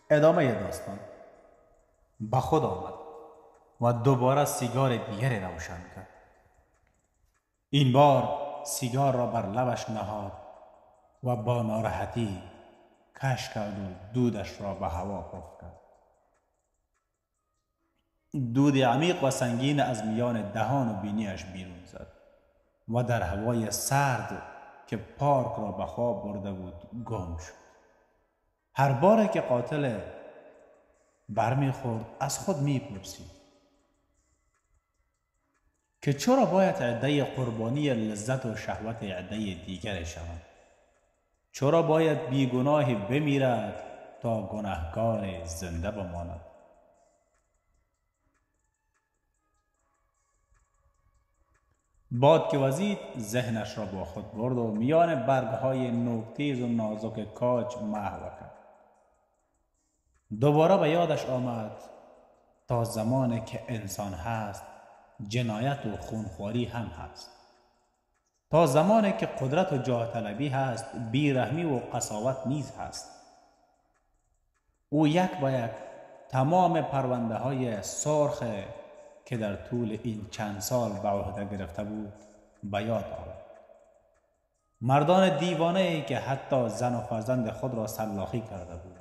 ادامه داستان. به خود آمد و دوباره سیگار دیگری روشن کرد. این بار سیگار را بر لبش نهاد و با ناراحتی کش کرد و دودش را به هوا پخت کرد. دود عمیق و سنگین از میان دهان و بینیش بیرون زد و در هوای سرد که پارک را به خواب برده بود گم شد. هر باره که قاتل برمیخورد از خود میپرسید که چرا باید عده قربانی لذت و شهوت عده دیگر شوند؟ چرا باید بیگناهی بمیرد تا گناهکار زنده بماند؟ باد که وزید ذهنش را با خود برد و میان برگهای نوک‌تیز و نازک کاج محو کرد. دوباره به یادش آمد تا زمانی که انسان هست جنایت و خونخواری هم هست. تا زمانی که قدرت و جاه طلبی هست بیرحمی و قساوت نیز هست. او یک با یک تمام پرونده های سرخ که در طول این چند سال به عهده گرفته بود به یاد آورد. مردان دیوانه ای که حتی زن و فرزند خود را سلاخی کرده بود.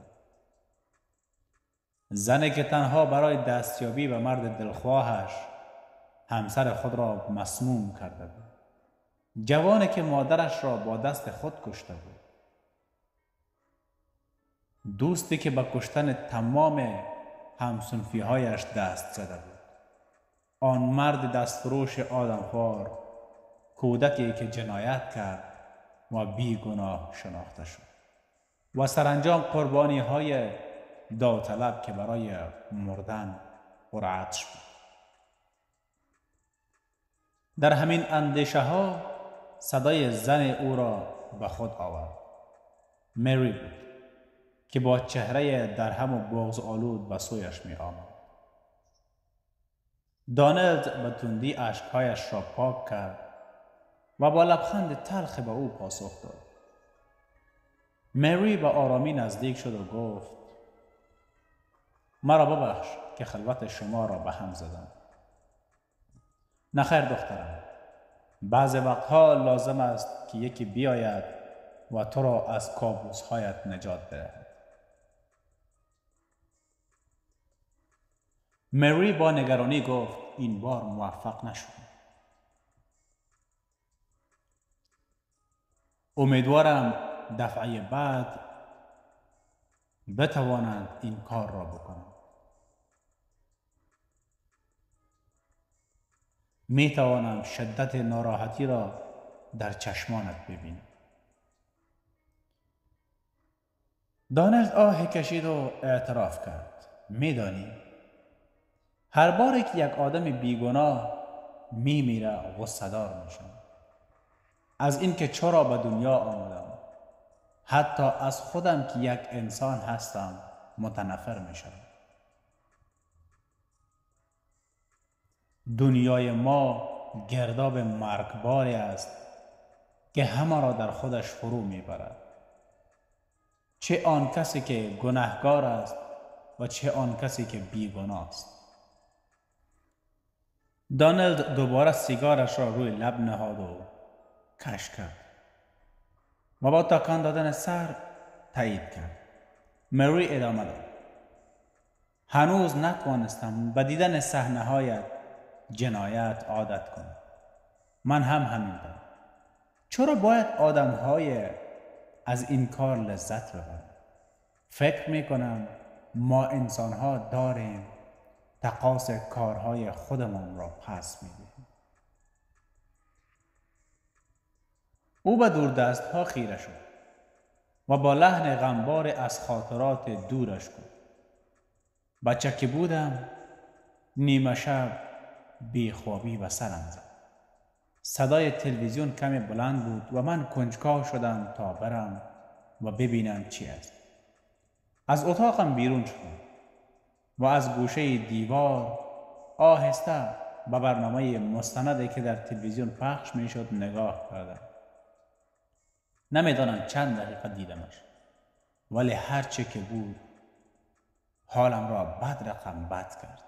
زنی که تنها برای دستیابی به مرد دلخواهش همسر خود را مسموم کرده بود. جوانی که مادرش را با دست خود کشته بود. دوستی که به کشتن تمام همسنفی هایش دست زده بود. آن مرد دستفروش آدمخوار، کودکی که جنایت کرد و بیگناه شناخته شد و سرانجام قربانی های داوطلب که برای مردن پرعطش بود. در همین اندیشه ها صدای زن او را به خود آورد. مری بود که با چهره درهم و بغض آلود به سویش می آمد. دانلد به تندی اشکهایش را پاک کرد و با لبخند تلخ به او پاسخ داد. مری به آرامی نزدیک شد و گفت مرا ببخش که خلوت شما را به هم زدم. نخیر دخترم، بعض وقتها لازم است که یکی بیاید و تو را از کابوس‌هایت نجات دهد. مری با نگرانی گفت این بار موفق نشدم. امیدوارم دفعه بعد بتوانند این کار را بکنند. می توانم شدت ناراحتی را در چشمانت ببینم. دانلد آهی کشید و اعتراف کرد. میدانی هر بار که یک آدم بیگناه میمیره غصه‌دار میشم. از اینکه چرا به دنیا آمدم، حتی از خودم که یک انسان هستم متنفر میشم. دنیای ما گرداب مرگباری است که همه را در خودش فرو میبرد. چه آن کسی که گناهکار است و چه آن کسی که بیگناه است. دانلد دوباره سیگارش را روی لب نهاد و کش کرد و با تکان دادن سر تایید کرد. مری ادامه داد. هنوز نتوانستم به دیدن صحنه‌های جنایت عادت کنم. من هم همینطور. چرا باید آدم‌های از این کار لذت ببرند؟ فکر می‌کنم ما انسان‌ها داریم تقاص کارهای خودمان را پس می‌دهیم. او به دوردست‌ها خیره شد و با لحن غمبار از خاطرات دورش گفت. بچه که بودم نیمه شب بیخوابی به سرم زد. صدای تلویزیون کمی بلند بود و من کنجکاو شدم تا برم و ببینم چی است. از اتاقم بیرون شدم و از گوشه دیوار آهسته به برنامه مستندی که در تلویزیون پخش میشد نگاه کردم. نمیدانم چند دقیقه دیدمش، ولی هر چه که بود حالم را بد رقم بد کرد.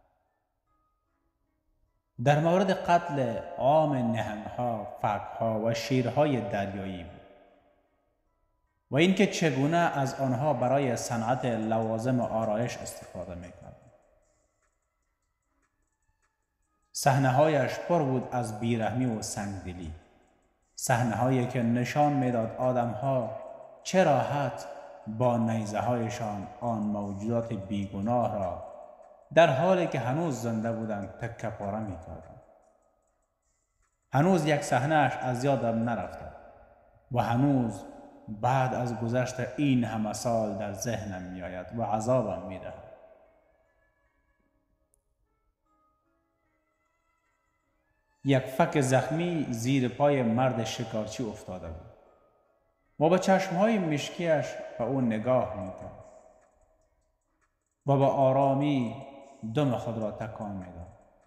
در مورد قتل عام نهنگ‌ها، فگ‌ها و شیرهای دریایی بود و اینکه چگونه از آنها برای صنعت لوازم آرایش استفاده می‌کرد. صحنه‌هایش پر بود از بیرحمی و سنگدلی، صحنه‌هایی که نشان می‌داد آدم‌ها چه راحت با نیزه‌هایشان آن موجودات بیگناه را در حالی که هنوز زنده بودند تکه پاره می‌کردند. هنوز یک صحنه‌اش از یادم نرفته و هنوز بعد از گذشت این همه سال در ذهنم می‌آید و عذابم می‌دهد. یک فک زخمی زیر پای مرد شکارچی افتاده بود و با چشمهای مشکیش به او نگاه می‌کرد و با آرامی دم خود را تکان می‌داد.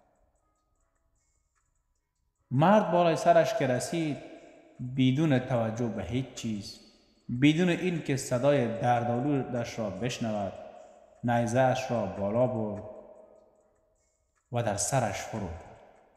مرد بالای سرش که رسید، بدون توجه به هیچ چیز، بدون این که صدای دردآلودش را بشنود، نیزه‌اش را بالا برد و در سرش فرو کرد.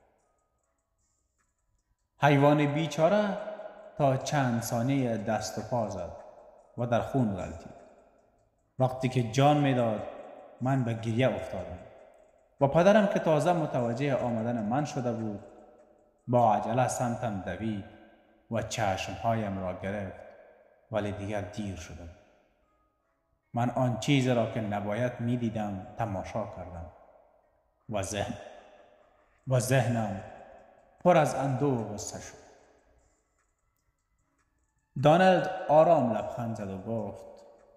حیوان بیچاره تا چند ثانیه دست و پا زد و در خون غلتید. وقتی که جان میداد من به گریه افتادم و پدرم که تازه متوجه آمدن من شده بود با عجله سمتم دوید و چشمهایم را گرفت، ولی دیگر دیر شده. من آن چیزی را که نباید میدیدم تماشا کردم و ذهنم پر از اندوه و غصه شد. دانلد آرام لبخند زد و گفت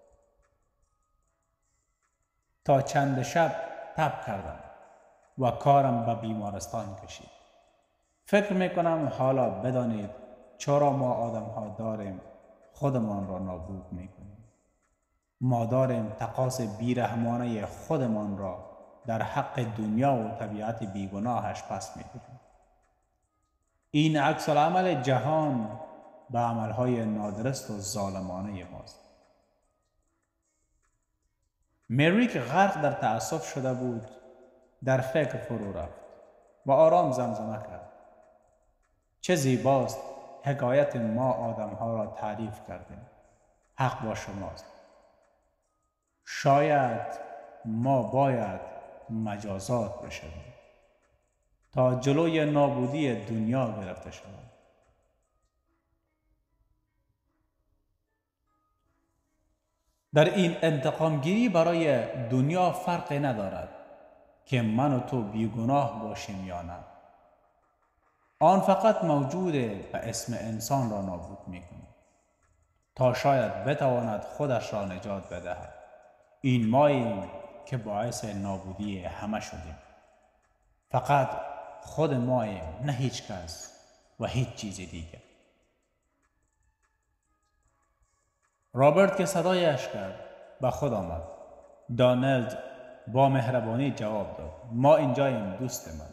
تا چند شب تب کردم و کارم به بیمارستان کشید. فکر میکنم حالا بدانید چرا ما آدم ها داریم خودمان را نابود میکنیم. ما داریم تقاص بیرحمانه خودمان را در حق دنیا و طبیعت بیگناهش پس میگیریم. این عکس العمل جهان به عملهای نادرست و ظالمانه ماست. مری که غرق در تأسف شده بود در فکر فرو رفت و آرام زمزمه کرد. چه زیباست حکایت ما آدم‌ها را تعریف کردیم. حق با شماست. شاید ما باید مجازات بشویم تا جلوی نابودی دنیا گرفته شود. در این انتقامگیری برای دنیا فرقی ندارد که من و تو بیگناه باشیم یا نه. آن فقط موجود به اسم انسان را نابود می‌کند تا شاید بتواند خودش را نجات بدهد. این ماییم که باعث نابودی همه شدیم. فقط خود ماییم، نه هیچ کس و هیچ چیز دیگر. رابرت که صدایش کرد به خود آمد. دانلد با مهربانی جواب داد ما اینجاییم دوست من.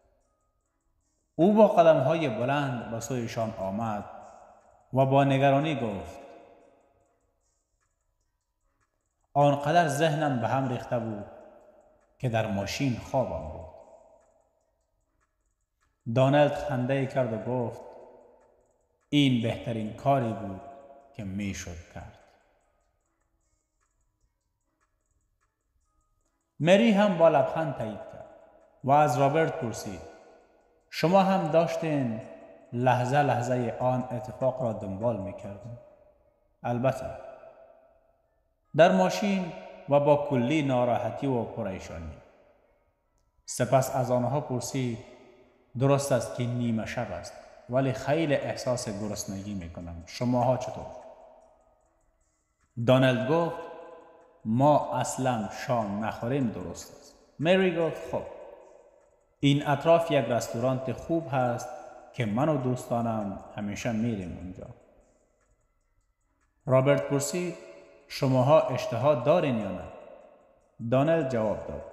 او با قدم‌های بلند به سویشان آمد و با نگرانی گفت آنقدر ذهنم به هم ریخته بود که در ماشین خوابم بود. دانلد خنده کرد و گفت این بهترین کاری بود که میشد کرد. مری هم با لبخند تایید کرد و از رابرت پرسید شما هم داشتین لحظه لحظه آن اتفاق را دنبال میکردین؟ البته. در ماشین و با کلی ناراحتی و پریشانی. سپس از آنها پرسید درست است که نیمه شب است ولی خیلی احساس گرسنگی میکنم. شماها چطور؟ دانلد گفت ما اصلا شام نخوریم. درست است. مری گفت خب این اطراف یک رستوران خوب هست که من و دوستانم همیشه میریم اونجا. رابرت پرسید شماها اشتها دارین یا نه؟ دانلد جواب داد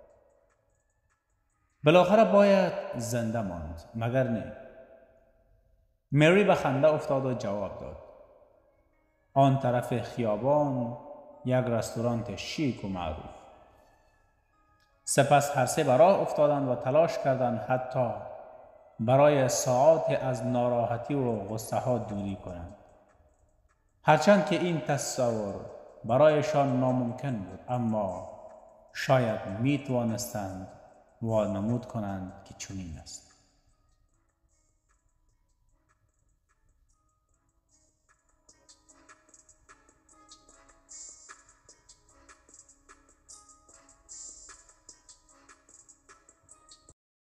بالاخره باید زنده ماند مگر نه؟ مری به خنده افتاد و جواب داد آن طرف خیابان یک رستوران شیک و معروف. سپس هر سه به راه افتادند و تلاش کردند حتی برای ساعات از ناراحتی و غصه ها دوری کنند. هرچند که این تصور برایشان ناممکن بود، اما شاید می توانستند وانمود کنند که چنین است.